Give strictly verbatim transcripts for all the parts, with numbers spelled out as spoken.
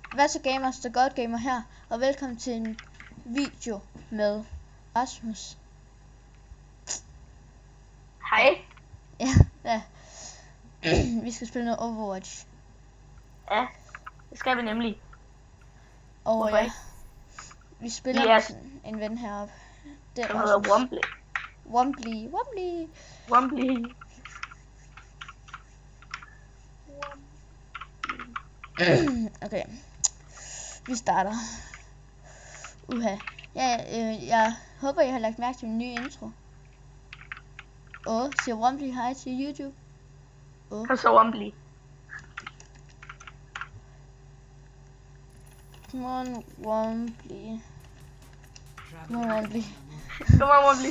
Hvad så gamers, der godt gamer her, og velkommen til en video med Rasmus. Hej. Ja, ja. Vi skal spille noget Overwatch. Ja, det skal vi nemlig. Og Hvorfor ja, ikke? vi spiller Vi med er- sådan en ven heroppe. Det Han er hedder Rasmus. Wombly. Wombly, Wombly. Wombly. Okay, vi starter. Uha. Ja, øh, jeg håber, I har lagt mærke til min nye intro. Og siger Wombly hej til YouTube. Han så Wombly. Come on, Wombly. Come on, Wombly. Kom on, Wombly.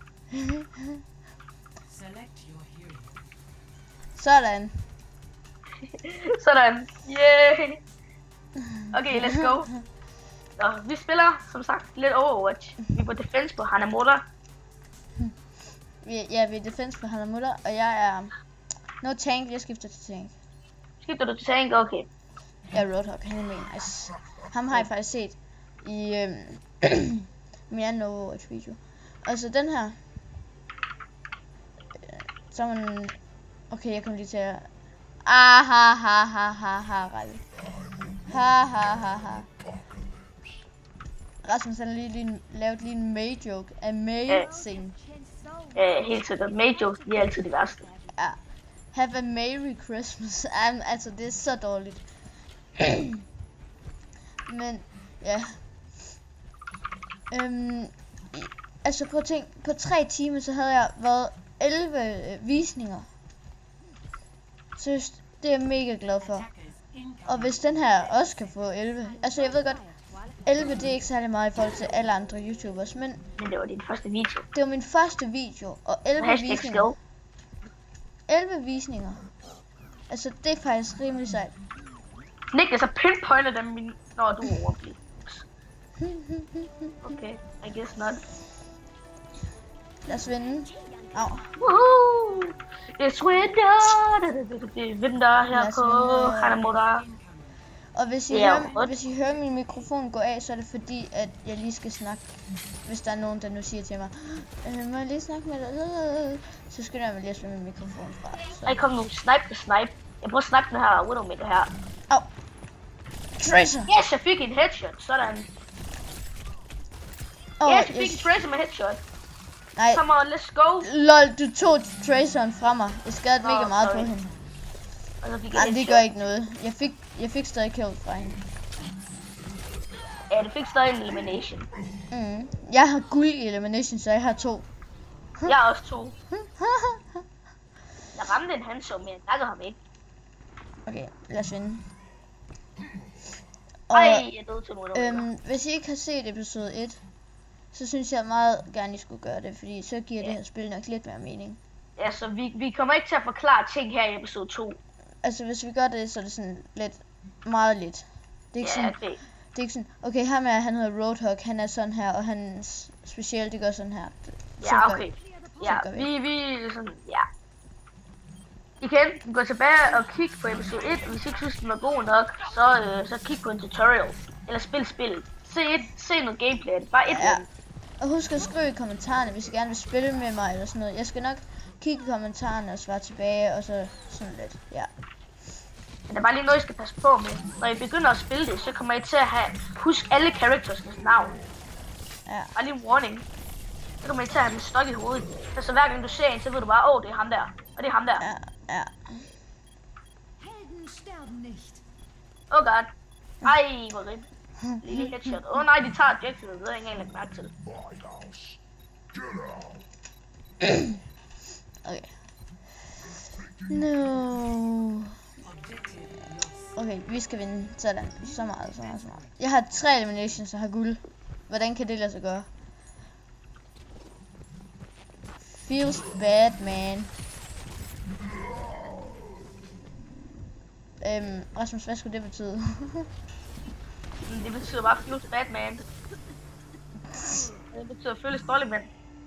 Sådan. Sådan. Yeah. Okay, let's go. Nå, vi spiller, som sagt, lidt Overwatch. Vi er på defense på Hanamura. Vi, ja, vi er defense for Hanamura, og jeg er... No tank, jeg skifter til tank. Skifter du til tank? Okay. Jeg er Roadhog, han er mega nice. Ham har jeg faktisk set i øhm, min anden Overwatch video. Og så den her... Øh, så er man... Okay, jeg kommer lige til at... Ah, ha, ha, ha, ha, ha, Ralle. Ha, ha, ha, ha. Rasmus har lige, lige lavet lige en May joke. Amazing. Øh, helt sikkert. Majors, de er altid de værste. Ja. Have a Merry Christmas. Um, altså, det er så dårligt. Men, ja. Øhm, i- altså, prøv at tænke, på tre timer, så havde jeg været elleve øh, visninger. Så det er jeg mega glad for. Og hvis den her også kan få elleve. Altså, jeg ved godt, elleve det er ikke særlig meget i forhold til alle andre YouTubers. Men Men det var din første video. det var min første video, og elleve Hashtag visninger. skill. elleve visninger. Altså, det er faktisk rimelig sejt. Niklas har pinpointet dem min... Nå, du er Wombly. Okay, I guess not. Lad os vinde. Au. Woohoo! It's winter! Det er vinter her Lad os på vinde. Hanamura. Og hvis I, Det er hører, godt. hvis I hører min mikrofon gå af, så er det fordi, at jeg lige skal snakke. Hvis der er nogen, der nu siger til mig, øh, må jeg lige snakke med dig? Så skal jeg lige at slå min mikrofon fra. Så. Ej, kom nu. Snipe det, snipe. Jeg prøver at snipe den her Widowmaker her. Au. Tracer! Yes, jeg fik en headshot. Sådan. Åh, Yes, jeg fik en Tracer med headshot. Nej, Come on, let's go. lol, du tog Traceren fra mig. Jeg skadede Nå, mega meget sorry. på hende. Og så fik jeg Nej, det headshot. gør ikke noget. Jeg fik, jeg fik stadig kill fra hende. Ja, det fik stadig en elimination. Mm. Jeg har guld i elimination, så jeg har to. Jeg har også to. Jeg ramte en handshow, men jeg nakkede ham ikke. Okay, lad os vinde. Og, Ej, jeg døde til Widowmaker. øhm, hvis I ikke har set episode et, så synes jeg meget gerne, I skulle gøre det, fordi så giver Ja. det her spil nok lidt mere mening. Ja, så vi, vi kommer ikke til at forklare ting her i episode to. Altså, hvis vi gør det, så er det sådan lidt, meget lidt. Det er ikke, Ja, sådan, det. det er ikke sådan, okay, ham er, han hedder Roadhog, han er sådan her, og hans specielt, det gør sådan her. Så Ja, gør- okay. Ja, gør vi. vi, vi sådan, ja. I kan enten gå tilbage og kigge på episode et, og hvis I ikke synes, den var god nok, så, øh, så kig på en tutorial. Eller spil spillet. Se, et, se noget gameplay. Bare et Ja. ja. Og husk at skrive i kommentarerne, hvis I gerne vil spille med mig eller sådan noget. Jeg skal nok kigge i kommentarerne og svare tilbage, og så sådan lidt, ja. Men der er bare lige noget, I skal passe på med. Når I begynder at spille det, så kommer I til at have, husk alle characters' navn. Ja. Bare lige en warning. Så kommer I til at have den stok i hovedet. Så hver gang du ser en, så ved du bare, åh, oh, det er ham der. Og det er ham der. Ja, ja. Helden sterben nicht. Oh god. Ej, hvor rigt. Lille headshot. Åh oh, nej, de tager objektivet. Det har jeg ikke engang lagt mærke til. Okay. No. Okay, vi skal vinde. Sådan. Så meget, så meget, så meget. Jeg har tre eliminations og har guld. Hvordan kan det lade sig gøre? Feels bad, man. Øhm, Rasmus, hvad skulle det betyde? Det betyder bare feels bad, man. Det betyder føles dårligt, mand.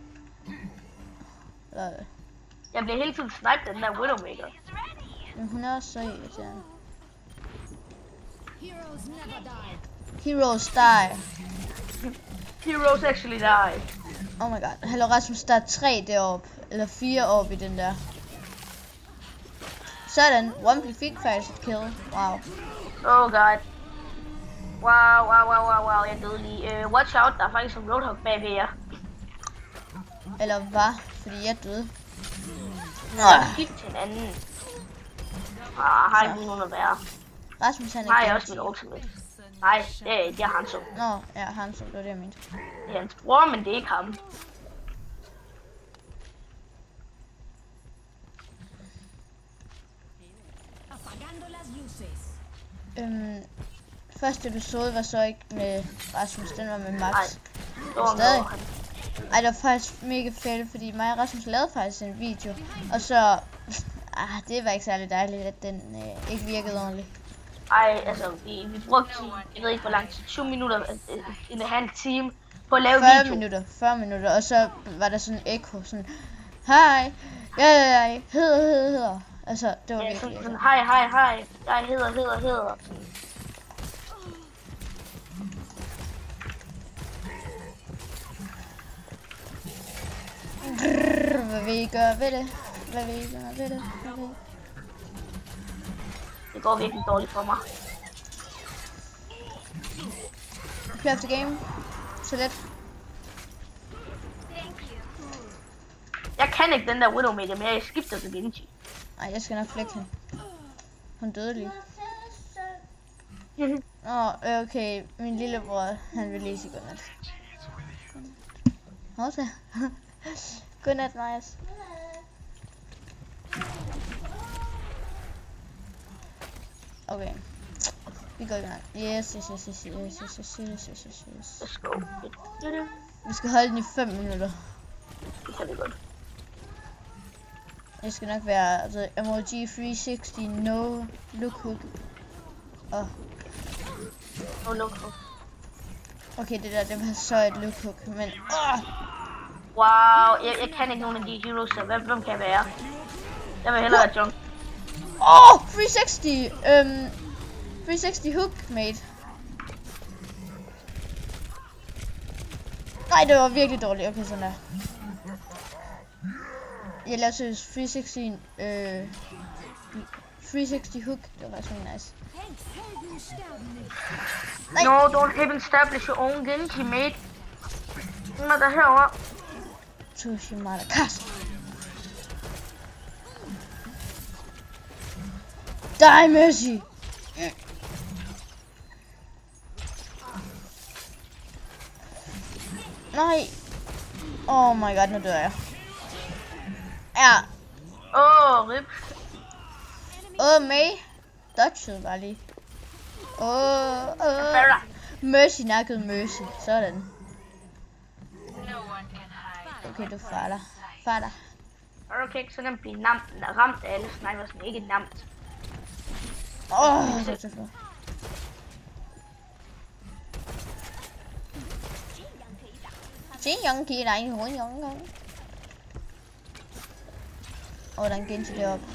Eller, Jeg bliver hele tiden snipet af den der Widowmaker. men hun er også så irriterende. Heroes never die. Heroes die. Heroes actually die. Oh my god. Hallo Rasmus, der er tre deroppe. Eller fire oppe i den der. Sådan. Wumpy fik faktisk et kill. Wow. Oh god. Wow, wow, wow, wow, wow. Jeg døde lige. Uh, watch out, der er faktisk en Roadhog bag ved jer. Eller hvad? Fordi jeg døde. Jeg gik til en anden. Ah, har ikke nogen at være. Rasmus han er Nej, ikke jeg er også min ultimate. Nej, det er, det er Hanzo. Nå, ja, han så, det var det jeg mente. Det er hans bror, men det er ikke ham. Apagando las luces. Øhm, første episode var så ikke med Rasmus, den var med Max. Nej, det var Stadig. noget, han... Ej, det var faktisk mega fedt, fordi mig og Rasmus lavede faktisk en video. Og så, ah, det var ikke særlig dejligt, at den øh, ikke virkede ordentligt. Ej, altså, vi, vi brugte, jeg ved ikke hvor lang tid, tyve minutter, øh, en halv time på at lave fyrre video. minutter, fyrre minutter, og så var der sådan en ekko, sådan, hej, jeg hedder, hedder, hedder. Altså, det var Ja, virkelig sådan, sådan, irriterende. hej, hej, hej, jeg hedder, hedder, hedder. Grrr, hvad vil I gøre ved det? Hvad vil I gøre ved det? Hvad vil I? Det går virkelig dårligt for mig. Play of the game. Så let. Jeg kan ikke den der Widowmaker mere, jeg skifter til Genji. Ej, jeg skal nok flække hende. Hun døde lige. Åh, oh, okay. Min lillebror, han vil lige sige godnat. Hold så. Godnat, Majas. Okay. Vi går i gang. Yes, yes, yes, yes, yes, yes, yes, yes, yes, yes, yes, yes. Let's go. Vi skal holde den i fem minutter. Det kan vi godt. Det skal nok være altså, emoji tre seks nul, no look hook. Og No look hook. okay, det der, det var så et look hook, men åh! Wow, jeg, jeg kan ikke nogen af de heroes, så hvem, hvem kan jeg være? Jeg vil hellere være Junk. Åh, oh, tre seks nul, øhm, tre seks nul hook, mate. Nej, det var virkelig dårligt. Okay, sådan der. Jeg lavede seriøst tre seks nul, øh, tre seks nul hook, det var faktisk nice. Helden sterben nicht. Nej. No, don't even establish your own Genji, mate. Hun er der herovre. Tsushima, kast. Die, Mercy. Nej. Oh my god, nu dør jeg. Ja. Åh, oh, rip. Åh, oh, May. Dodgede bare lige. Åh, oh, åh. Oh. Farah. Mercy nakkede Mercy. Sådan. Okay, du farter. Farter. Farah kan ikke så nemt blive namt, ramt af alle snipers, men ikke namt. Åh, oh, det er så flot. Jingyong kia này hổ nhong không? Åh, der er en Genji deroppe.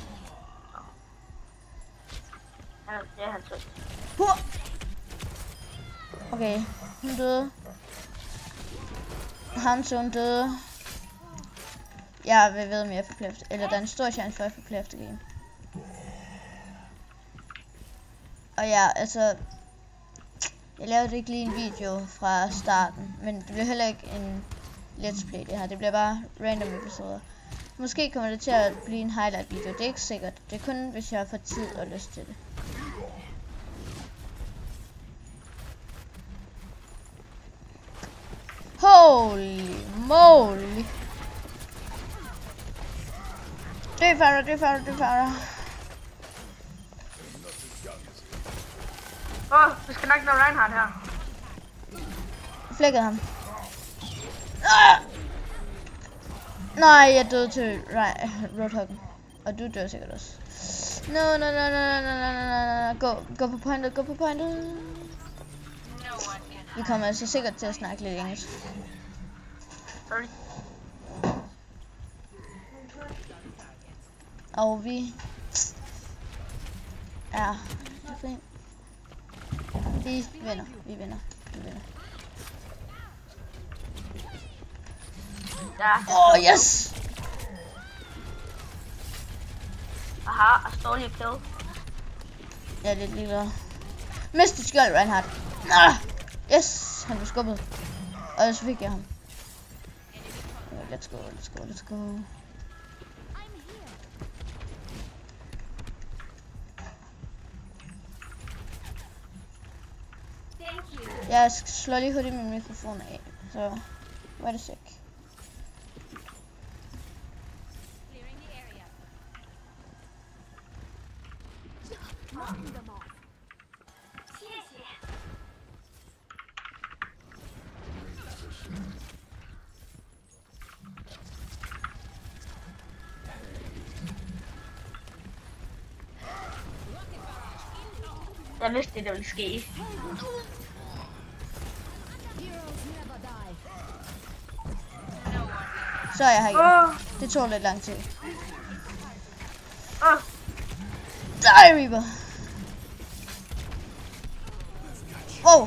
Ja, det er han så. Huh! Okay, hun døde. Hanzo, hun døde. Jeg vil ved mere for play of the, eller der er en stor chance for at få play of the game. Og ja, altså, jeg lavede ikke lige en video fra starten, men det bliver heller ikke en let's play det her, det bliver bare random episoder. Måske kommer det til at blive en highlight video, det er ikke sikkert, det er kun hvis jeg får tid og lyst til det. Holy moly! Dø Farah, dø Farah, dø Farah. Åh, oh, vi skal nok nå Reinhardt her. Flækkede ham. Ah! Nej, jeg døde til Roadhoggen. Og du dør sikkert også. No, no, no, no, no, no, no, no, no. Gå, gå på pointet, gå på pointet. Vi kommer altså sikkert til at snakke lidt engelsk. Sorry. Og vi... Ja, det er fint. Vi vinder. Vi vinder. Vi vinder. Ja. Åh, oh, yes! Aha, I stole your kill. Jeg er lidt ligeglad. Mister skjold, Reinhardt. Ah! Yes! Han blev skubbet. Og så fik jeg ham. Okay, let's go, let's go, let's go. Jeg slår lige hurtigt min mikrofon af, så var det sick. Jeg vidste, det der ville ske. Heroes never die. Så er jeg her igen. Åh, Det tog lidt lang tid. åh. Die, Reaper! Wow!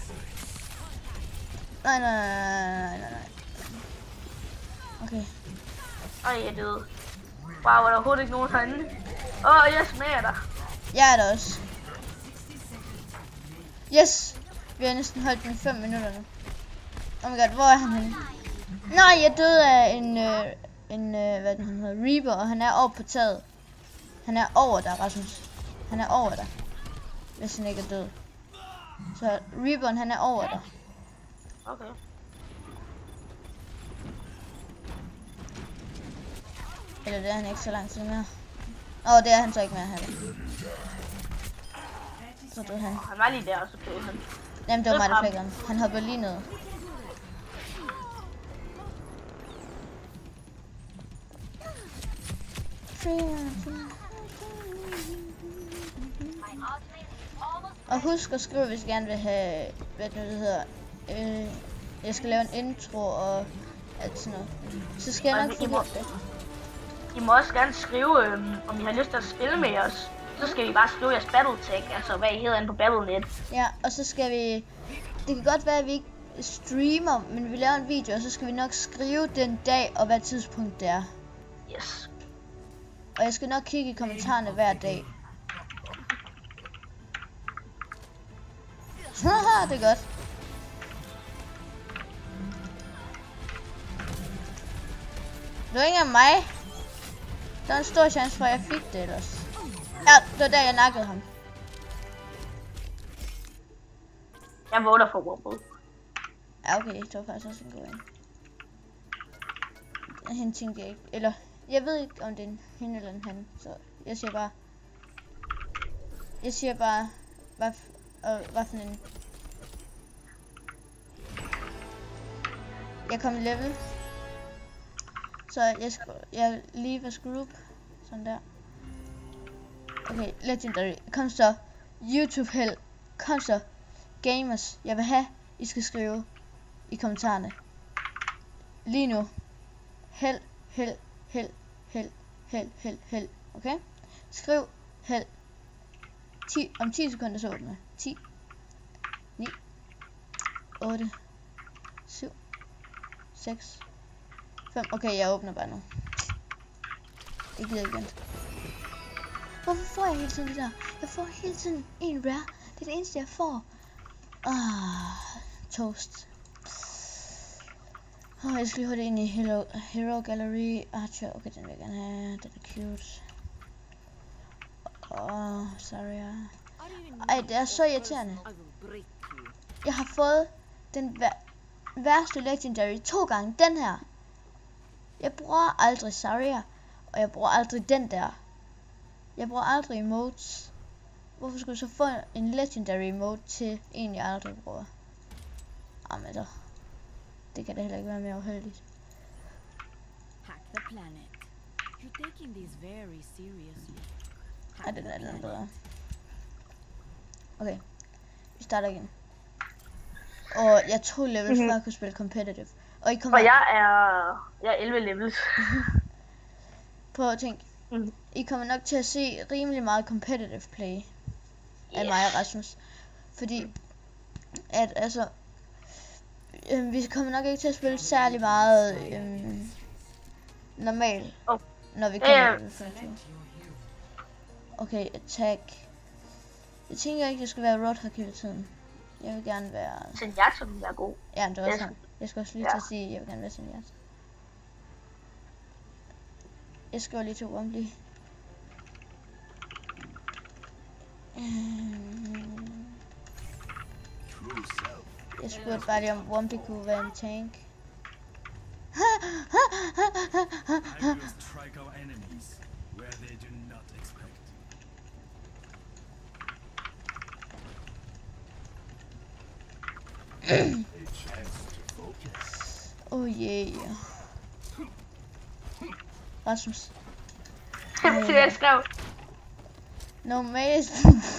Nej, nej, nej, nej, nej. Okay. Ej, jeg døde. Wow, var der overhovedet ikke nogen herinde? Åh, oh, jeg smager dig. Jeg er der også. Yes! Vi har næsten holdt den i fem minutter nu. Oh my god, hvor er han henne? Nej, jeg døde af en, øh, en øh, hvad den hedder, Reaper, og han er oppe på taget. Han er over dig, Rasmus. Han er over dig. Hvis han ikke er død. Så Reaperen, han er over dig. Okay. Eller det er han ikke så lang tid mere. Åh, oh, det er han så ikke mere heller. Så døde han. Han var lige der, og så døde han. Jamen, det var mig, der fik ham. Han hoppede lige ned. Og husk at skrive, hvis I gerne vil have, hvad det nu det hedder, øh, jeg skal lave en intro og alt sådan noget. Så skal jeg nok I må, få det. I må også gerne skrive, øhm, om I har lyst til at spille med os. Så skal I bare skrive jeres battle tag, altså hvad I hedder inde på Battle.net. Ja, og så skal vi, det kan godt være, at vi ikke streamer, men vi laver en video, og så skal vi nok skrive den dag og hvad tidspunkt det er. Yes. Og jeg skal nok kigge i kommentarerne hver dag. Haha, det er godt. Det var ikke engang mig. Der var en stor chance for, at jeg fik det ellers. Ja, det var der, jeg nakkede ham. Jeg voter for Wobble. Ja, okay, det var faktisk også en god en. Hende tænkte jeg ikke. Eller, jeg ved ikke, om det er en hende eller en han. Så jeg siger bare... Jeg siger bare... Hvad, øh, hvad for en... Jeg kom i level. Så jeg, jeg leave as group. Sådan der. Okay, legendary. Kom så. YouTube held. Kom så. Gamers. Jeg vil have, I skal skrive i kommentarerne. Lige nu. Held, held, held, held, held, held, held. Okay? Skriv held. ti, om ti sekunder så åbner. ti, ni, otte, syv, seks, fem. Okay, jeg åbner bare nu. Jeg gider ikke vente. Hvorfor får jeg hele tiden det der? Jeg får hele tiden en rare. Det er det eneste, jeg får. Ah, toast. Åh, oh, jeg skal lige hurtigt ind i Hero, Hero Gallery Archer. Okay, den vil jeg gerne have. Den er cute. Åh, oh, sorry. Ej, det er så irriterende. Jeg har fået den vær værste legendary to gange. Den her. Jeg bruger aldrig Zarya. Og jeg bruger aldrig den der. Jeg bruger aldrig emotes. Hvorfor skulle jeg så få en legendary emote til en, jeg aldrig bruger? Jamen så. Det kan da heller ikke være mere uheldigt. Hack the planet. You're taking this very seriously. Ej, den er den bedre. Okay. Vi starter igen. Og jeg tog levels, mm-hmm. før jeg kunne spille competitive. Og I kommer... Og jeg er... Jeg er elleve levels. Prøv at tænke. Mm. I kommer nok til at se rimelig meget competitive play. Af Yes. mig og Rasmus. Fordi at altså, øh, vi kommer nok ikke til at spille særlig meget øh, normalt, Oh. når vi kommer Ja. til femogtyve. Okay, attack. Jeg tænker ikke, det skal være Roadhog hele tiden. Jeg vil gerne være... Zenyatta vil være god. Ja, det var Jeg sådan. Jeg skal også lige Ja. til at sige, at jeg vil gerne være Zenyatta. Jeg skriver lige til Wombly. Jeg spurgte bare lige, om Wombly kunne være en tank. I will strike our enemies where they do not expect. Oh yeah. Rasmus. Så jeg skrev. No maze.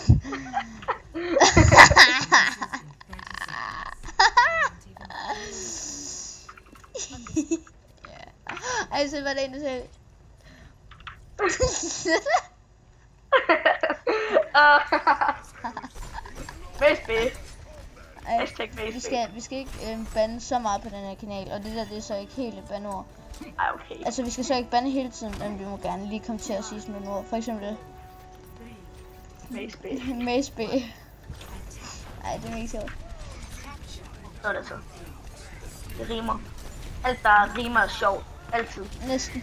Ej, så var det en, der sagde. Race B. Ej, Hashtag vi Race B. skal, vi skal ikke øh, bande så meget på den her kanal, og det der, det er så ikke helt et bandord. Ej, okay. Altså, vi skal så ikke bande hele tiden, men vi må gerne lige komme til at sige sådan nogle ord. For eksempel Race B. Maze B. Ej, det er ikke sjovt. Så er det så. Det rimer. Alt der rimer er sjovt. Altid. Næsten.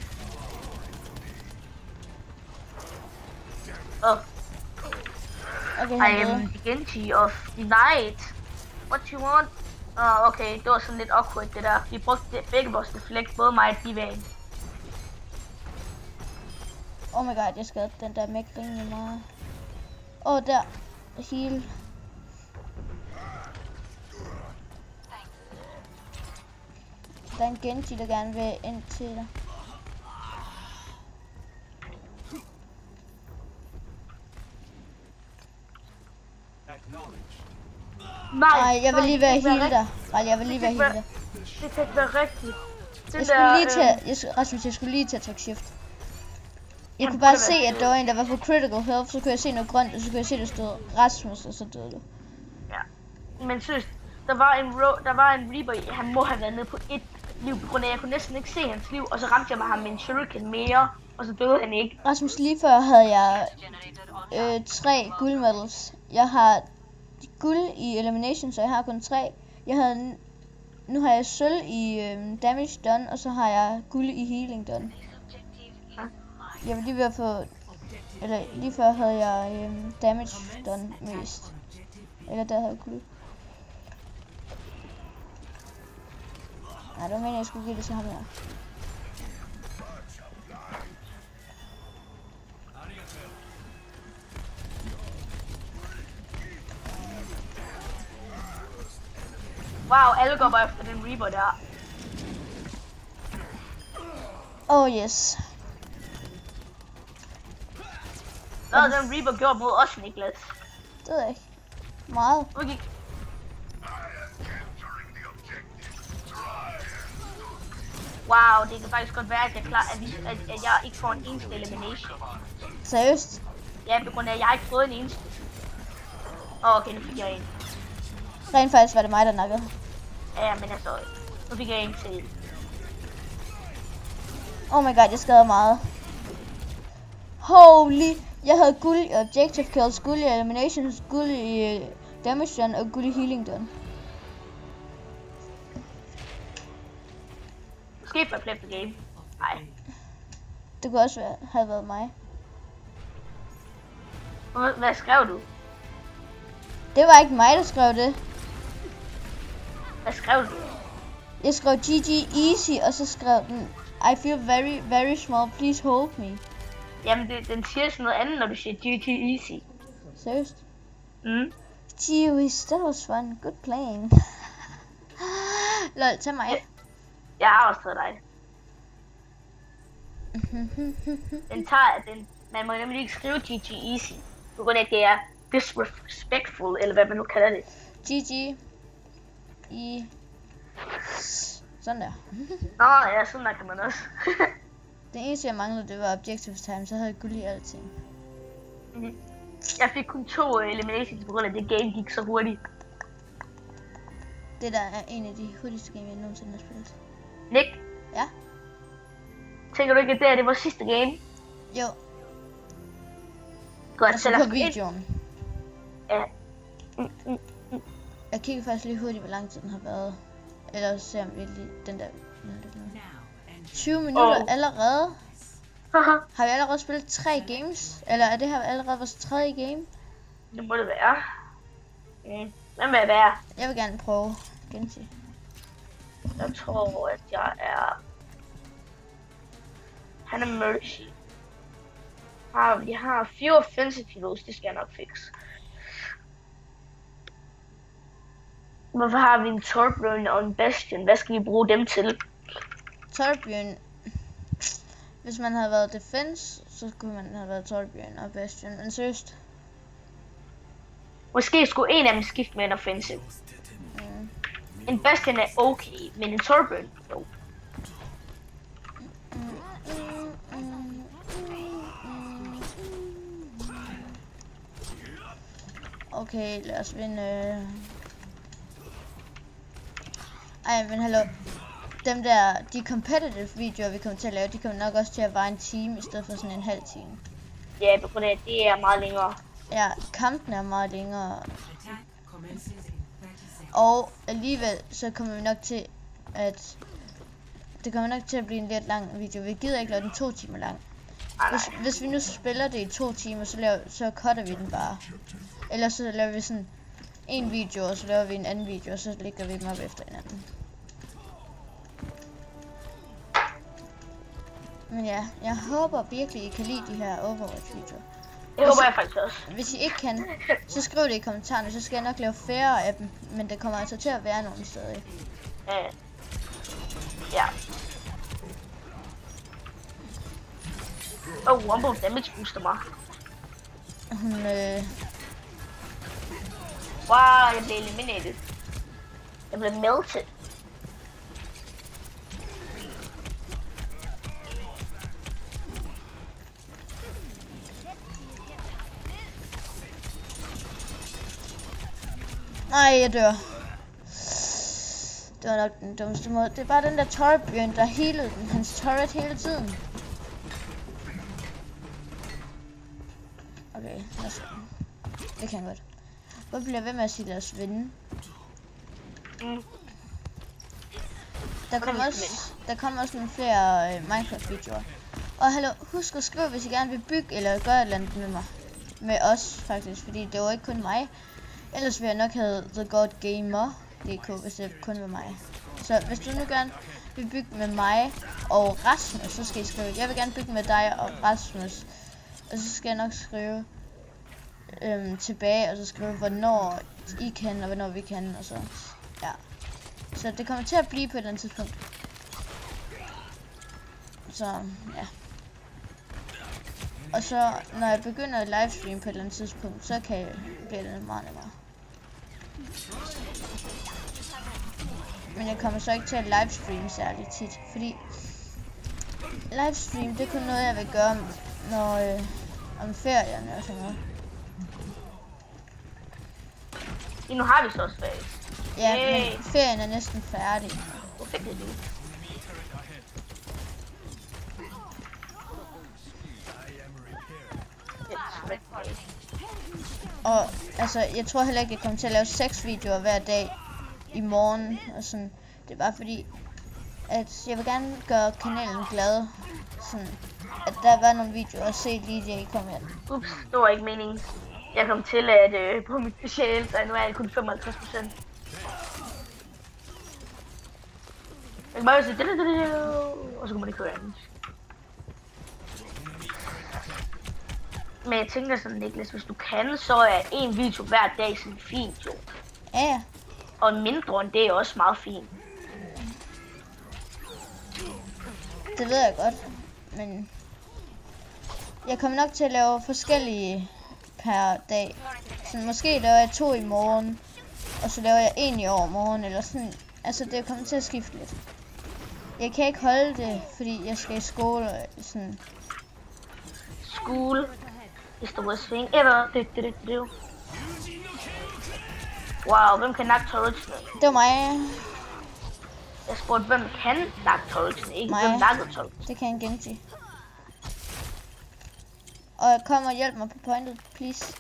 Oh, Okay, I han am døde. the Genji of the night. What you want? Åh, oh, okay. Det var sådan lidt awkward, det der. Vi brugte det, begge vores deflect, både mig og Divan. Oh my god, jeg skadede den der mæk rimelig meget. Åh, oh, der. Heal. Der er en Genji, der gerne vil ind til dig. Nej, Nej, jeg vil lige være det kan ikke heal dig. Ej, jeg vil lige være Det kan heal dig. rigtigt. Det kan ikke være rigtigt. Den Jeg skulle lige øh, til at, jeg, skulle- Rasmus, jeg skulle lige til at trykke shift. Jeg Jamen, kunne bare det se, var- at der var en, der var på critical health, så kunne jeg se noget grønt, og så kunne jeg se, der stod Rasmus, og så døde du. Men seriøst, der var en ro der var en Reaper, han må have været nede på et liv, på grund af, at jeg kunne næsten ikke se hans liv, og så ramte jeg mig ham med en shuriken mere, og så døde han ikke. Rasmus, lige før havde jeg øh, tre guldmedals. Jeg har guld i elimination, så jeg har kun tre. Jeg havde, nu har jeg sølv i øh, damage done, og så har jeg guld i healing done. Jeg var lige ved at få, eller lige før havde jeg øh, damage done mest. Eller der havde jeg guld. Nej, det var meningen, jeg skulle give det til ham her. Wow, alle går bare efter den Reaper der. Oh yes. Hvad havde den Reaper gjort mod os, Niklas? Det ved jeg ikke. Meget. Okay. Wow, det kan faktisk godt være, at jeg, klar, at, vi, at, at jeg ikke får en eneste elimination. Seriøst? Ja, på grund af, at jeg har ikke fået en eneste. Åh, oh, okay, nu fik jeg en. Rent faktisk var det mig, der nakkede. Ja, men altså, nu fik jeg en til. Oh my god, jeg skader meget. Holy! Jeg havde guld i objective kills, guld i eliminations, guld i uh, damage done og guld i healing done. Måske for at play the game. Nej. Det kunne også være, have været mig. Hvad, hvad skrev du? Det var ikke mig, der skrev det. Hvad skrev du? Jeg skrev G G easy, og så skrev den I feel very, very small, please hold me. Jamen, det, den siger sådan noget andet, når du siger G G easy. Seriøst? Mm. Jeez, that was fun. Good playing. Lol, tag mig. Jeg har også taget dig. Den tager den. Man må nemlig ikke skrive G G easy. På grund af, at det er disrespectful, eller hvad man nu kalder det. G G. I. Sådan der. Nå, ja, sådan der kan man også. Det eneste jeg manglede, det var objective time, så havde jeg guld i alting. Jeg fik kun to eliminations på grund af, at det game gik så hurtigt. Det der er en af de hurtigste game, jeg nogensinde har spillet. Nick? Ja? Tænker du ikke, at det er det vores sidste game? Jo, Godt, altså så lad på os gå ind. videoen. Ja. Mm, mm, mm. Jeg kigger faktisk lige hurtigt, hvor lang tid den har været. Eller se om vi lige den der... tyve minutter Oh. allerede. Haha, Har vi allerede spillet tre games? Eller er det her allerede vores tredje game? det må det være. Mm. Hvem vil jeg være? Jeg vil gerne prøve Genji. Jeg tror, at jeg er... Han er Mercy. Ah, vi har fire offensive heroes, det skal jeg nok fikse. Hvorfor har vi en Torbjørn og en Bastion? Hvad skal vi bruge dem til? Torbjørn. Hvis man havde været defense, så skulle man have været Torbjørn og Bastion. Men seriøst. Måske skulle en af dem skifte med en offensive. Mm. En Bastion er okay, men en Torbjørn, jo. Okay, lad os vinde. Ej, men hallo. Dem der, de competitive videoer, vi kommer til at lave, de kommer nok også til at vare en time, i stedet for sådan en halv time. Ja, på grund af, at det er meget længere. Ja, kampene er meget længere. Og alligevel, så kommer vi nok til at... Det kommer nok til at blive en lidt lang video. Vi gider ikke lave den to timer lang. Hvis, hvis vi nu spiller det i to timer, så, laver, så cutter vi den bare. Ellers så laver vi sådan en video, og så laver vi en anden video, og så lægger vi dem op efter hinanden. Men ja, jeg håber virkelig, I kan lide de her Overwatch-videoer. Det håber jeg faktisk også. Hvis I ikke kan, så skriv det i kommentarerne, så skal jeg nok lave færre af dem. Men det kommer altså til at være nogle steder. Ja. Ja. Oh, Wombo damage booster mig. Hun, øh... Wow, jeg blev eliminated. Jeg blev melted. Nej, jeg dør. Det var nok den dummeste måde. Det er bare den der Torbjørn, der healede den. Hans turret hele tiden. Okay, lad os... Det kan jeg godt. Hvor bliver jeg ved med at sige, lad os vinde? Mm. Der kommer også, der kommer også nogle flere øh, Minecraft-videoer. Og hallo, husk at skrive, hvis I gerne vil bygge eller gøre et eller andet med mig. Med os, faktisk, fordi det var ikke kun mig. Ellers ville jeg nok have The God Gamer punktum d k, hvis det kun var mig. Så hvis du nu gerne vil bygge med mig og Rasmus, så skal I skrive, jeg vil gerne bygge med dig og Rasmus. Og så skal jeg nok skrive øhm, tilbage, og så skrive, hvornår I kan, og hvornår vi kan, og så, ja. Så det kommer til at blive på et eller andet tidspunkt. Så, ja. Og så, når jeg begynder at livestream på et eller andet tidspunkt, så kan jeg blive det meget nemmere. Men jeg kommer så ikke til at livestream særligt tit, fordi livestream, det er kun noget, jeg vil gøre, når, øh, om ferierne og sådan noget. Ja, nu har vi så også ferie. Ja, Yay. men ferien er næsten færdig. Hvor fik det du? Og altså, jeg tror heller ikke, jeg kommer til at lave seks videoer hver dag i morgen. Og sådan. Det er bare fordi, at jeg vil gerne gøre kanalen glad. Sådan, at der var nogle videoer at se lige da I kom ind. Ups, det var ikke meningen. Jeg kom til at øh, på mit speciale, så nu er jeg kun femoghalvtreds procent. Jeg kan bare sige, det, det, det, det, og så kan man ikke høre andet. Men jeg tænker sådan, Niklas, hvis du kan, så er en video hver dag sådan fint jo. Ja, ja. Og mindre end det er også meget fint. Det ved jeg godt. Men jeg kommer nok til at lave forskellige per dag. Så måske laver jeg to i morgen, og så laver jeg en i overmorgen, eller sådan. Altså det kommer til at skifte lidt. Jeg kan ikke holde det, fordi jeg skal i skole og sådan. School is the worst thing ever. Det, det, det, det. Wow, hvem kan nakke turretsene? Det var mig. Jeg spurgte, hvem kan nakke turretsene? Ikke Mig. hvem nakkede turretsene. Det kan en Genji. Og kom og hjælp mig på pointet, please.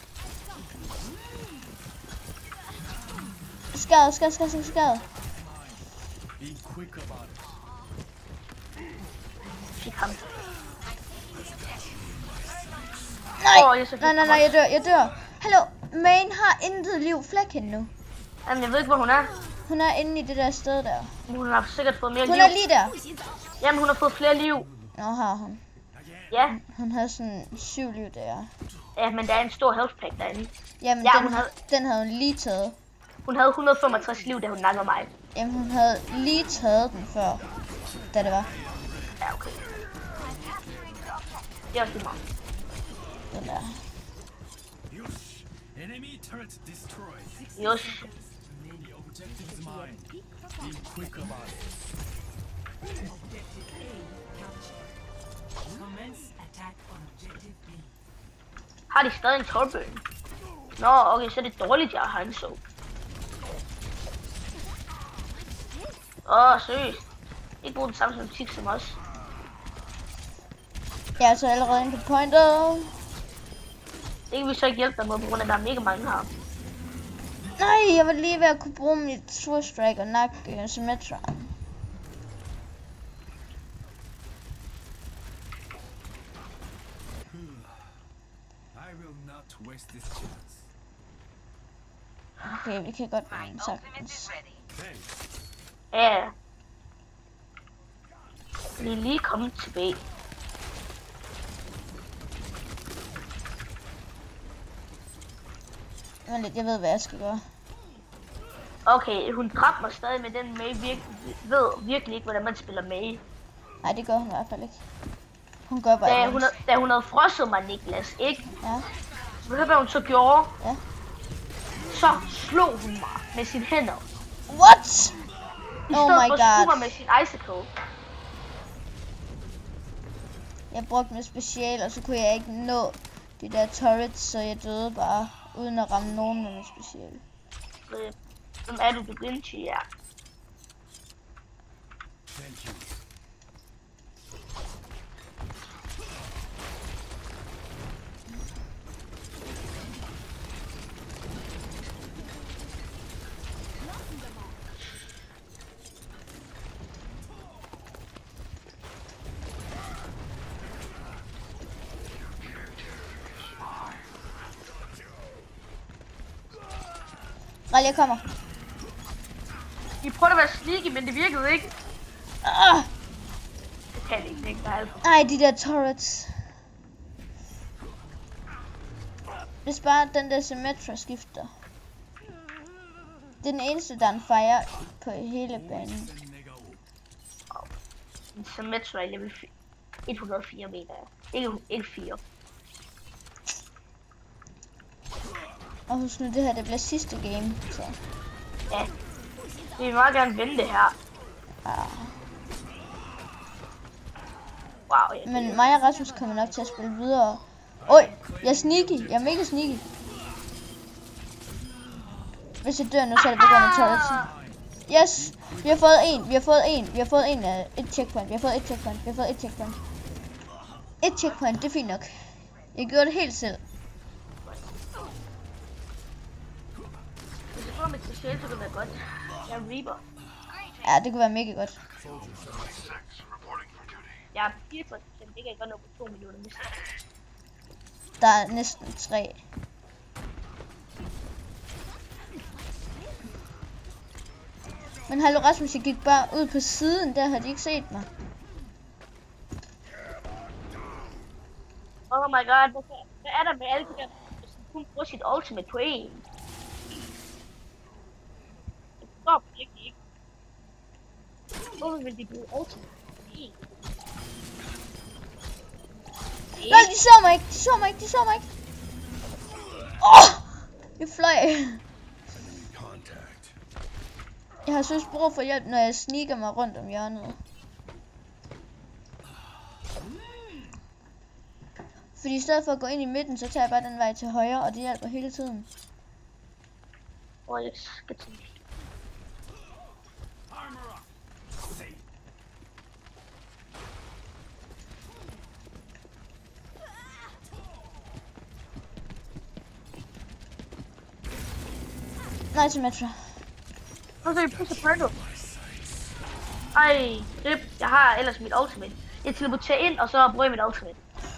Skade, skade, skade, skade. Be quick about it. Fik ham. Nej, Åh, jeg så fik nej, nej, ham nej, jeg også. dør, jeg dør. Hallo, Main har intet liv. Flæk hende nu. Jamen, jeg ved ikke, hvor hun er. Hun er inde i det der sted der. Hun har sikkert fået mere Hun liv. er lige der. Jamen, hun har fået flere liv. Nå, har hun. Ja, Hun havde sådan syv liv der. ja, men der er en stor health pack derinde. Jamen, Ja, den, hun havde- den havde hun lige taget. Hun havde et hundrede og femogtres liv, da hun nakkede mig. Jamen, hun havde lige taget den før, da det var. Ja, okay. Det er også lige meget. Den der. Yush. Enemy turret destroyed. Josh. The objective is mine. Be quick about it. Commence attack on objective B. Har de stadig en torbøn? Nå, okay, så er det dårligt, jeg har en så. Åh, oh, seriøst. Ikke bruge den samme som Tix som os. Jeg er altså allerede inde på pointet. Det kan vi så ikke hjælpe dig med, på grund af, at der er mega mange her. Nej, jeg var lige ved at kunne bruge mit Sword Strike og nakke uh, Symmetra. I will not waste this chance. Okay, vi kan godt sagtens. Thanks. Ja. Vi er lige kommet tilbage. Men lidt, jeg ved, hvad jeg skal gøre. Okay, hun dræbte mig stadig med den Mei. Virke, ved virkelig ikke, hvordan man spiller Mei. Nej, det gør hun i hvert fald ikke. Hun gør bare Da ikke hun, noget. havde- da hun havde frosset mig, Niklas, ikke? Ja, Ved du, hvad hun så gjorde? ja. Så slog hun mig med sine hænder. What? I Oh stedet my for at slå god. mig med sin icicle. Jeg brugte mit special, og så kunne jeg ikke nå de der turrets, så jeg døde bare, uden at ramme nogen med mit special. Øh, Hvem er du, du Vinci, ja. Thank you. Rally, jeg kommer. I prøvede at være sneaky, men det virkede ikke. Ah! Det kan det ikke, det er ikke alt. Ej, de der turrets. Hvis bare den der Symmetra skifter. Det er den eneste, der er en fire på hele banen. En Symmetra i level et hundrede og fire meter. Ikke, ikke fire. Og husk nu, det her det bliver sidste game, så. Ja. Vi vil meget gerne vinde det her. Ah. Wow, ja. Men mig og Rasmus kommer nok til at spille videre. Oj, jeg er sneaky. Jeg er mega sneaky. Hvis jeg dør nu, så er det på grund af turretsen. Yes, vi har fået en, vi har fået en, vi har fået en af et checkpoint, vi har fået et checkpoint, vi har fået et checkpoint. Et checkpoint, det er fint nok. Jeg gjorde det helt selv. Hvis jeg får mit special, så kan det være godt. Jeg er Reaper. Ja, det kunne være mega godt. Jeg er fireogtres procent. Det kan jeg godt nå på to millioner misser. Der er næsten tre. Men hallo Rasmus, jeg gik bare ud på siden, der har de ikke set mig. Oh my god, hvorfor, hvad er der med alle de der, hvis han kun bruger sit ultimate på en? Jeg forstår virkelig ikke. Hvorfor vil de bruge ultimate på en? Nej, de så mig ikke, de så mig ikke, de så mig ikke. Åh, oh, jeg fløj. Jeg har så brug for hjælp, når jeg sneaker mig rundt om hjørnet. Fordi i stedet for at gå ind i midten, så tager jeg bare den vej til højre, og det hjælper hele tiden. Hvor jeg skal til. Armor up. Safe. Nej, Symmetra. Nå, så er det pludselig Purple. Ej, rip. Jeg har ellers mit ultimate. Jeg teleporterer ind, og så bruger jeg mit ultimate.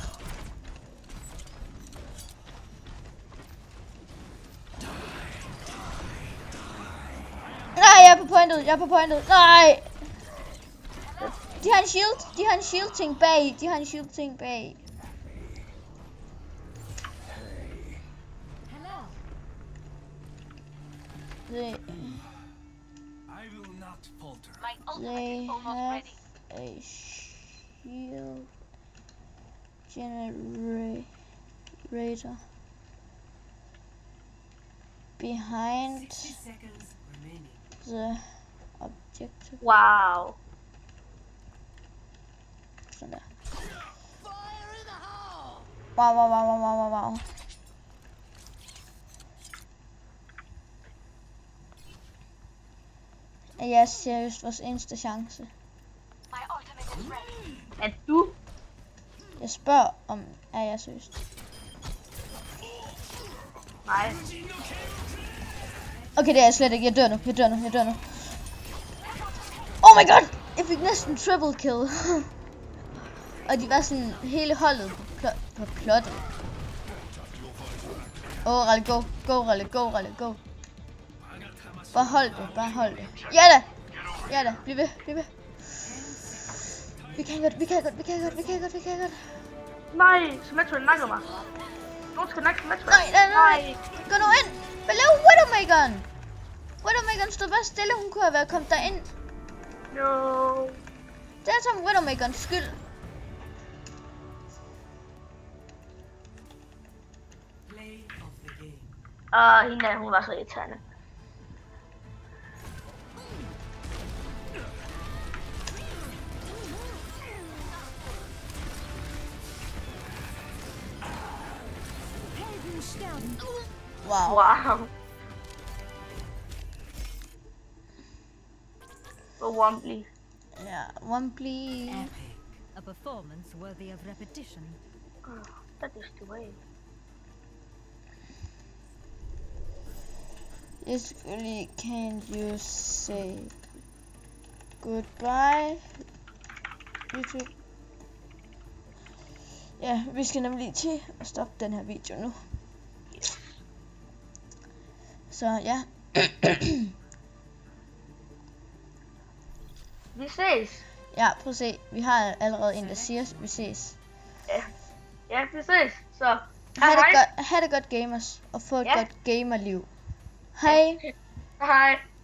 Nej, jeg er på pointet, jeg er på pointet. Nej! De har en shield, de har en shield ting bag, de har en shield ting bag. They, I will not falter. they have a shield generator behind seconds remaining. the objective. Wow. Sådan der. Wow, wow, wow, wow, wow, wow, wow. Er jeg seriøst vores eneste chance? Er du? Jeg spørger om, er jeg seriøst? Nej. Okay, det er jeg slet ikke. Jeg dør nu, jeg dør nu, jeg dør nu. Oh my god! Jeg fik næsten triple kill. Og de var sådan hele holdet på, pl- på plottet. Åh, oh, Ralle, go, go, Ralle, go, Ralle, go. Bare hold det, bare hold det. Ja da! Ja da, bliv ved, bliv ved. Vi kan godt, vi kan godt, vi kan godt, vi kan godt, vi kan godt. Nej, Symmetra nakker mig. Nogen skal nakke Symmetra. Nej, nej, nej. Gå nu ind. Hvad laver Widowmakeren? Widowmakeren stod bare stille, hun kunne have været kommet derind. No. Det er som Widowmakerens skyld. Play of the game. Og hende der, hun var så irriterende. Wow. Wow. Og Wombly. Ja, Wombly. Epic. A performance worthy of repetition. Oh, that is the way. Yes, really, can you say goodbye, YouTube? Ja, vi skal nemlig til at stoppe den her video nu. Så ja. Vi ses. Ja, prøv at se. Vi har allerede en, der siger, vi ses. Ja, ja vi ses. Så, Ha' hej det hej. godt, ha' det godt gamers, og få et Ja. godt gamerliv. Hej. Hej.